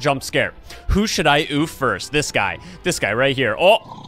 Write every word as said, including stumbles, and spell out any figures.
jump scare. Who should I oof first? This guy. This guy right here. Oh,